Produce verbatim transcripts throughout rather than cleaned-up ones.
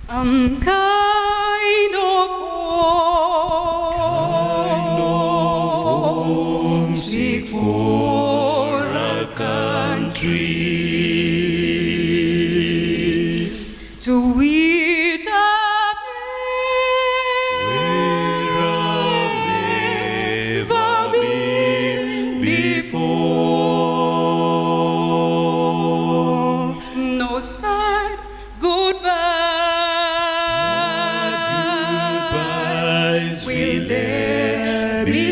I'm kind of Kind of homesick for a country to which I've never been before. no sad goodbye. Sad goodbyes will there be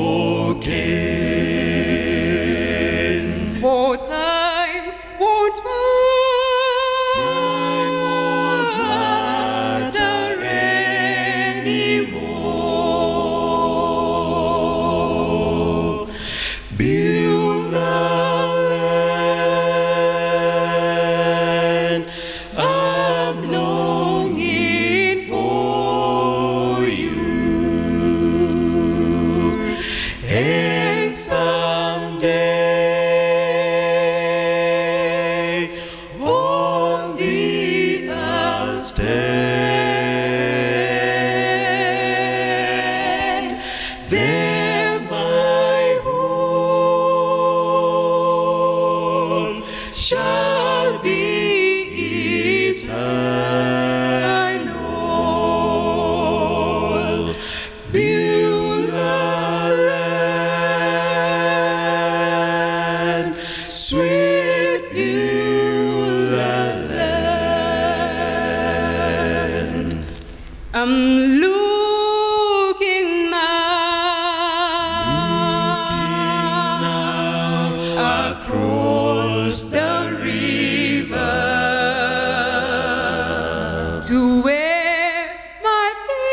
spoken. For time won't Time won't matter anymore. Beulah land, I'm longing for you. And someday on the I'll stand. There my home shall be eternal. Beulah land, sweet Beulah land. I'm looking now, Looking now across the river to where my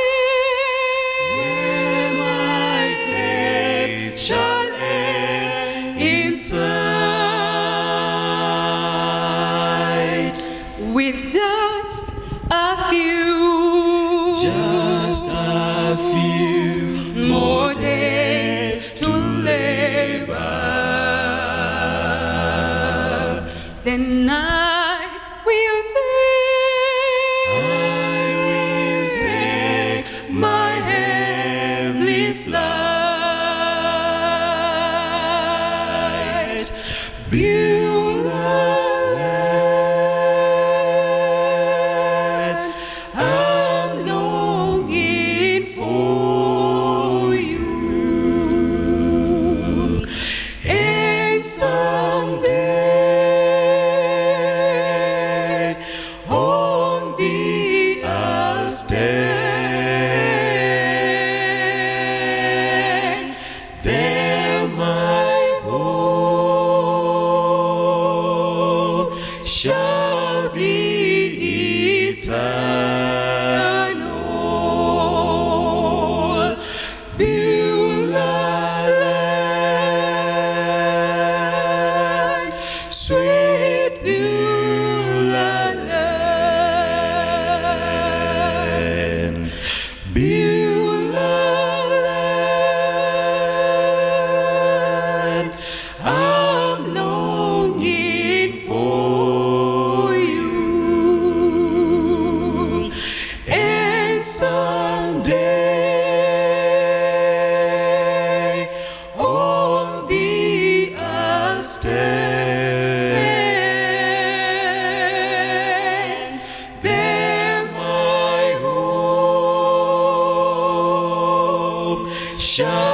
where my faith shall end in sight. with just a few, Just a few more days to labor. then I will take, I will take my heavenly flight. Beulah land, I'm longing for you. And someday on the I'll stand. There my home shall be eternal. Beulah land, sweet Beulah land. Beulah land, I'm longing for you. And someday on the I'll stand. There my home shall